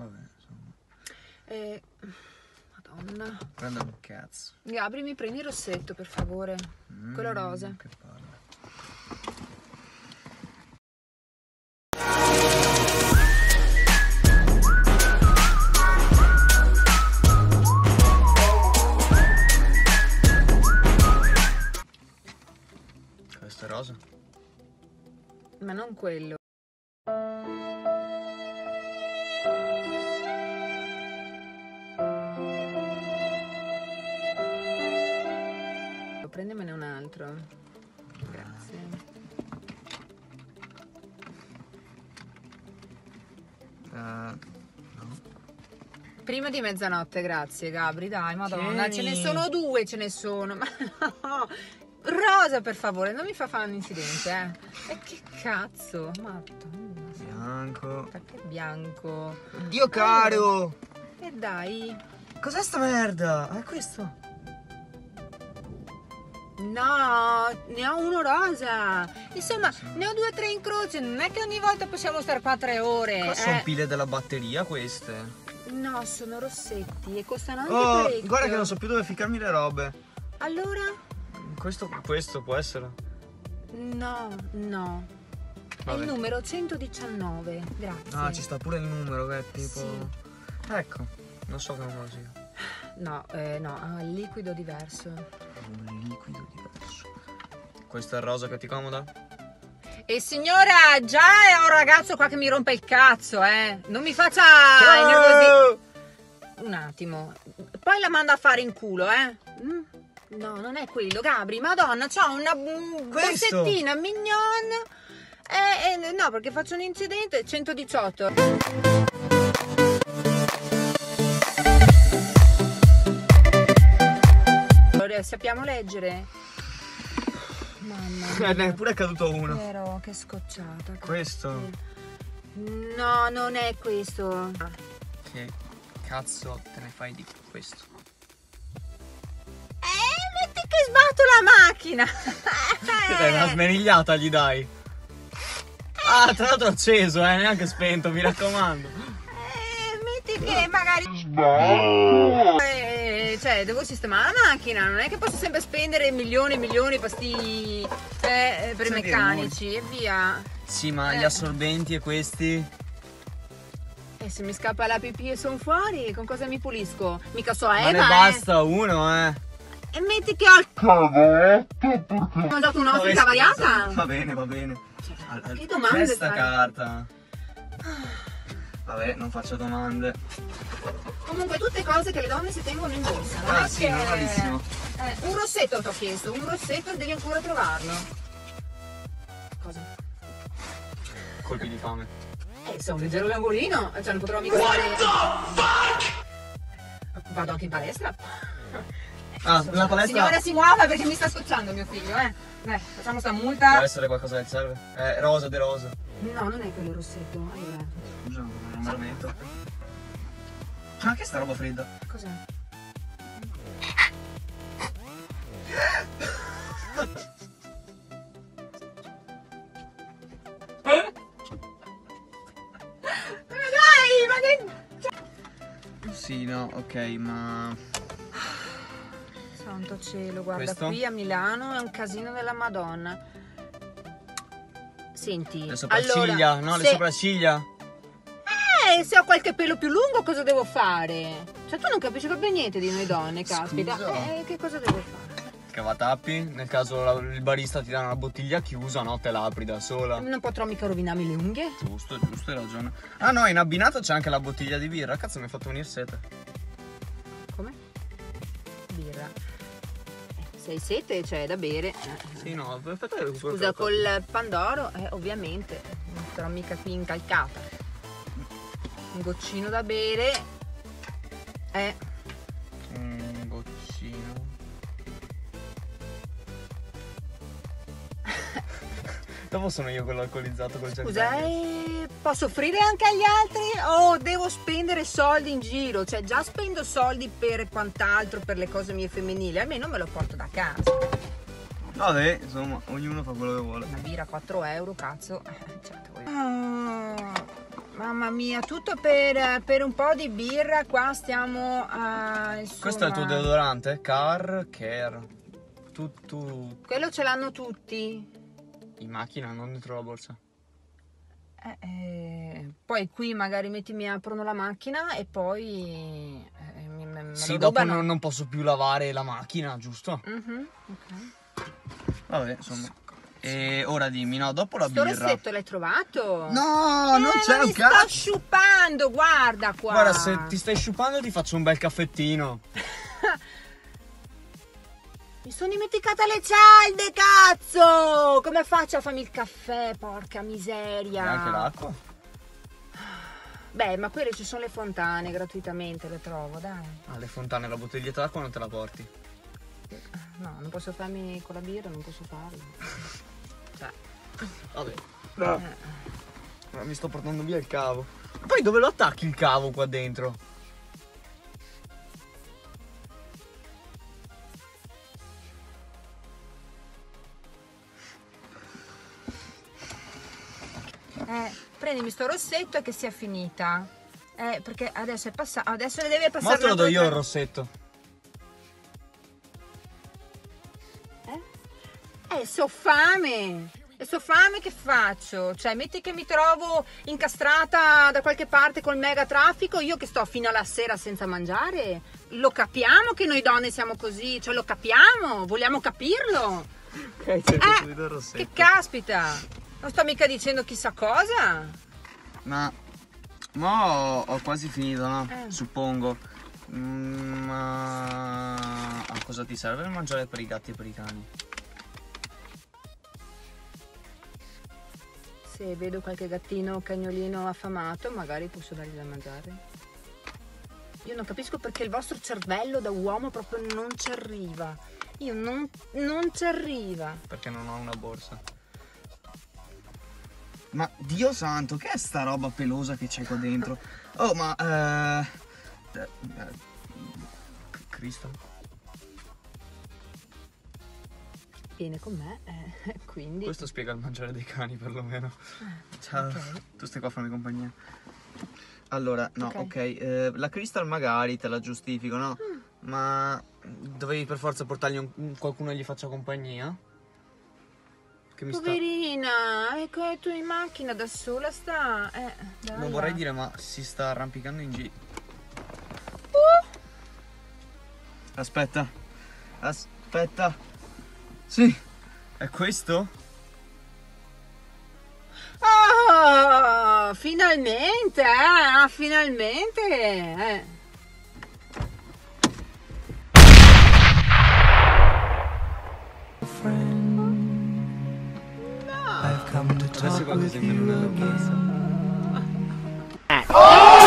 Vabbè, insomma. Madonna. Prenda un cazzo. Gabri, mi prendi il rossetto, per favore. Quello rosa. Che palle. Questo è rosa? Ma non quello. Prendemene un altro. Grazie. No. Prima di mezzanotte, grazie Gabri, dai, madonna, Tieni. ce ne sono due, ce ne sono, ma no. Rosa, per favore, non mi fa fare un incidente, E che cazzo, madonna. Bianco. Perché bianco? Dio caro! E dai. Cos'è sta merda? È questo? No, ne ho uno rosa. Insomma, ne ho 2 o 3 in croce. Non è che ogni volta possiamo stare qua 3 ore. Sono pile della batteria queste. No, sono rossetti e costano anche Oh, parecchio. guarda che non so più dove ficcarmi le robe. Allora? Questo può essere. No. È Vabbè. il numero 119. Grazie. Ah, ci sta pure il numero che è tipo. Sì. Ecco, non so che numero sia. No, ha il liquido diverso. Un liquido diverso. Questo è il rosa che ti comoda? E signora, già è un ragazzo qua che mi rompe il cazzo, Non mi faccia nervosire. Un attimo. Poi la mando a fare in culo, No, non è quello, Gabri. Madonna, c'ho una bossettina mignon. No, perché faccio un incidente. 118. Sappiamo leggere. Mamma mia. Ne è pure caduto uno. Però che scocciata. Questo? No, non è questo. Che cazzo te ne fai di questo? Metti che sbatto la macchina. Dai, una smerigliata gli dai. Ah, tra l'altro acceso, neanche spento, mi raccomando. Metti che magari cioè devo sistemare la macchina, non è che posso sempre spendere milioni e milioni per per i meccanici e via. Sì, ma gli assorbenti e questi? E se mi scappa la pipì e sono fuori, con cosa mi pulisco? Mica so Eva, Ma ne basta uno, E metti che ho il cavetto perché ho dato un'ottica variata. Va bene. Che domande Questa fai? carta. Vabbè, non faccio domande. Comunque tutte cose che le donne si tengono in borsa. Ah, sì, normalissimo. Un rossetto ti ho chiesto, un rossetto devi ancora trovarlo. Cosa? Colpi di fame. Sei un leggero langolino, cioè non potrò mica fare. Vado anche in palestra. Ah, la palestra. Signora si muova perché mi sta scocciando mio figlio, facciamo sta multa. Deve essere qualcosa che serve. Rosa de rosa. No, non è quello il rossetto. Allora, Scusa, non me lo metto. Ma che sta roba fredda? cos'è? Ma che... Sì, no, ok, ma... Santo cielo, guarda, Questo? qui a Milano è un casino della Madonna. Senti, Le sopracciglia, allora, le sopracciglia. Se ho qualche pelo più lungo cosa devo fare? Cioè tu non capisci proprio niente di noi donne, caspita. Scusa. Che cosa devo fare? Cavatappi, nel caso il barista ti dà una bottiglia chiusa, no? Te la apri da sola. Non potrò mica rovinarmi le unghie? Giusto, hai ragione. Ah no, in abbinato c'è anche la bottiglia di birra. Cazzo, mi hai fatto venire sete. Come? Birra. Se hai sete c'è da bere. Sì, no, aspetta. Scusa, col Pandoro, ovviamente. Non sarò mica qui incalcata. Un goccino da bere. Un goccino. Dopo sono io quello alcolizzato col Jack Scusa, Daniels. posso offrire anche agli altri o devo spendere soldi in giro? Cioè già spendo soldi per quant'altro, per le cose mie femminili, almeno me lo porto da casa. Vabbè, insomma, ognuno fa quello che vuole. Una birra a 4 euro, cazzo. Certo, Mamma mia, tutto per un po' di birra. Qua stiamo a... insomma... Questo è il tuo deodorante? Car Care. Tu... Quello ce l'hanno tutti. In macchina, non dentro la borsa. Poi qui magari mi aprono la macchina e poi me Sì, lo dopo rubano. non posso più lavare la macchina, giusto? Ok. Vabbè, insomma. E ora dimmi, no, dopo la Sto birra. rossetto l'hai trovato? No, non c'è ma un mi sto cazzo. sciupando, guarda qua. Guarda, se ti stai sciupando ti faccio un bel caffettino. Mi sono dimenticata le cialde, cazzo! Come faccio a farmi il caffè, porca miseria? E anche l'acqua? Beh, ma quelle ci sono le fontane, gratuitamente le trovo, dai. Ah, le fontane, la bottiglietta d'acqua non te la porti. No, non posso farmi con la birra, non posso farlo. Cioè, Vabbè. Mi sto portando via il cavo. Poi dove lo attacchi il cavo qua dentro? prendimi sto rossetto e che sia finita. Perché adesso è passato. Adesso ne deve passare. Ma te lo do io il rossetto. So fame. E so fame, che faccio? Cioè, metti che mi trovo incastrata da qualche parte col mega traffico, io che sto fino alla sera senza mangiare. Lo capiamo che noi donne siamo così, cioè lo capiamo, vogliamo capirlo. Ok, ti do il rossetto. Che caspita! Non sto mica dicendo chissà cosa. Ma ho quasi finito, no? Suppongo. Ma a cosa ti serve mangiare per i gatti e per i cani? Se vedo qualche gattino o cagnolino affamato, magari posso dargli da mangiare. Io non capisco perché il vostro cervello da uomo proprio non ci arriva. Io non ci arriva. Perché non ho una borsa. Ma Dio santo, che è sta roba pelosa che c'è qua dentro? Oh, ma Cristo. Viene con me, quindi... Questo spiega il mangiare dei cani, perlomeno. Ciao, ok. tu stai qua a farmi compagnia. Allora, no, ok, la Crystal magari te la giustifico, no? Ma dovevi per forza portargli qualcuno che gli faccia compagnia? Che mi Poverina, ecco, è tu in macchina da sola sta... dai, non vorrei dire, ma si sta arrampicando in giro. Aspetta. Sì, è questo? Oh, finalmente, finalmente, Adesso qualcosa in meno nella borsa.